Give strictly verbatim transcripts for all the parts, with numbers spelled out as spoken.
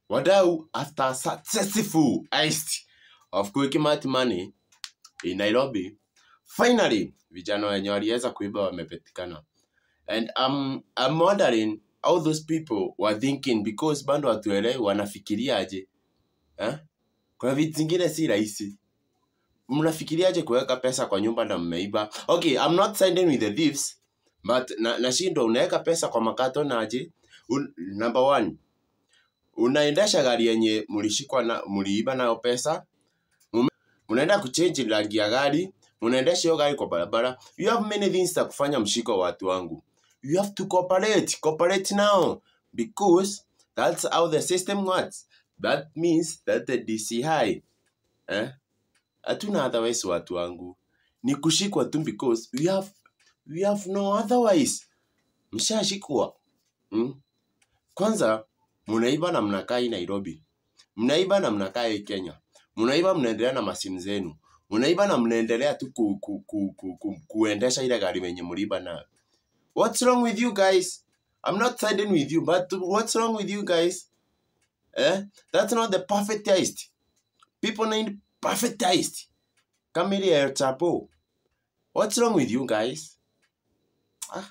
Wadau, after a successful heist of Quickmart money in Nairobi, finally vijana wenye waliweza kuiba wamepatikana. And I'm, I'm wondering how those people were thinking, because bado watuelewi wanafikiria aje. Eh? Kwa vitu zingine si rahisi. Mnafikiria aje kuweka pesa kwa nyumba na mmeiba? Okay, I'm not siding with the thieves, but na nashindwa unaweka pesa kwa makato na aje? Un, number one, unaendesha gari yenye mlishikwa na mliiba nayo pesa, unaenda kuchange rangi ya gari, unaendesha hiyo gari kwa barabara. You have many things za kufanya mshiko watu wangu. You have to cooperate, cooperate now, because that's how the system works. That means that the D C I, eh, hatuna otherwise watu wangu. Ni kushikwa tu because we have, we have no otherwise. Mshashikwa. Hmm? Kwanza, mnaiba na mnakaa Nairobi. Mnaiba na mnakaa Kenya. Mnaiba mnaendelea na masimu zenu. Mnaiba na mnaendelea tu ku, ku, ku, ku, ku, kuendesha ile gari wenye mliiba na. What's wrong with you guys? I'm not siding with you, but what's wrong with you guys? Eh? That's not the perfect heist. People need perfect heist. Come here, El Chapo. What's wrong with you guys? Ah.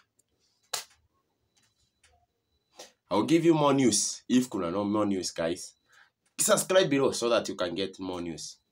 I'll give you more news if kuna no more news, guys. Subscribe below so that you can get more news.